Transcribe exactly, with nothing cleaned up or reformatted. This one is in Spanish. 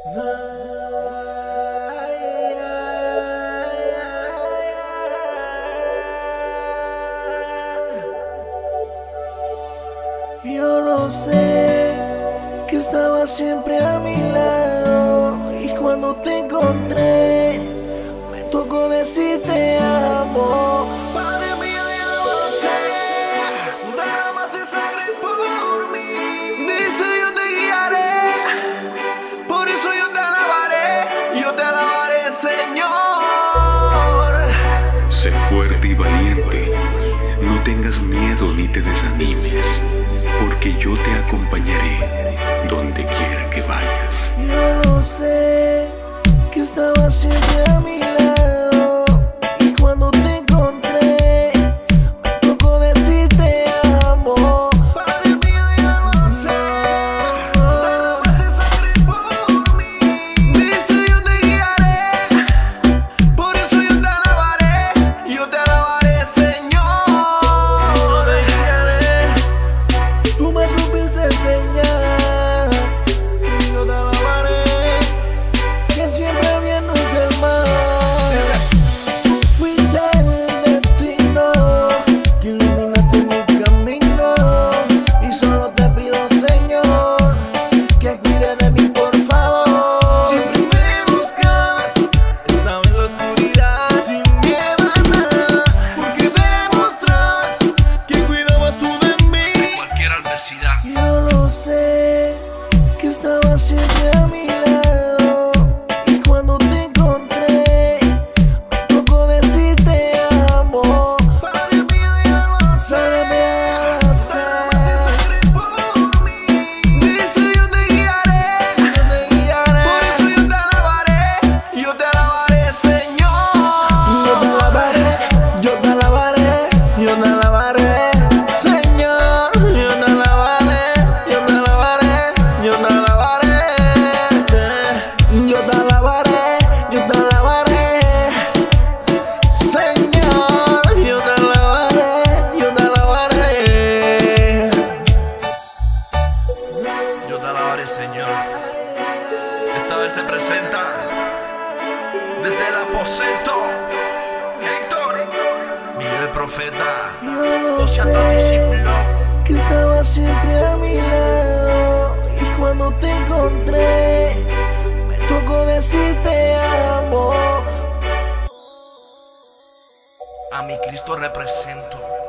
Yo lo sé, que estaba siempre a mi lado, y cuando te encontré me tocó decirte amo. Padre mío, yo lo sé, derramaste sangre por mí, de eso yo te guiaré, por eso yo te alabaré, yo te alabaré, Señor. Sé fuerte y valiente, no tengas miedo ni te desanimes, porque yo te acompañaré donde quiera que vayas. Yo lo sé, que estaba siempre a mi lado, y cuando te encontré me tocó decirte amo. Padre mío, yo lo sé, derramaste sangre por mí, de eso yo te guiaré, por eso yo te alabaré, yo te alabaré, Señor. Te guiaré, tú me supiste enseñar, yo te alabaré, que siempre el bien nunca el mal. Tú fuiste el destino, que iluminaste mi camino, y solo te pido, Señor, que cuide de mí, por favor. Siempre me buscabas, estaba en la oscuridad, sin miedo a nada, porque demostrabas que cuidabas tú de mí. Cualquier adversidad. Yo lo sé, que estaba siempre a mi lado, y cuando te encontré me tocó decirte amo. Padre mío, yo lo sé, derramaste sangre por mí, de eso yo te guiaré, yo te guiaré, por eso yo te alabaré, yo te alabaré, Señor. Yo te alabaré, yo te alabaré, yo te alabaré, Señor. Yo te alabaré, yo te alabaré, yo te alabaré, yo te alabaré, yo te alabaré, Señor. Yo te alabaré, yo te alabaré. Yo te alabaré, Señor. Esta vez se presenta desde el aposento Héctor, Miguel el Profeta, Yo lo o sea, tu sé, discípulo. que estaba siempre a mi lado, y cuando te encontré me tocó decirte amo. A mi Cristo represento.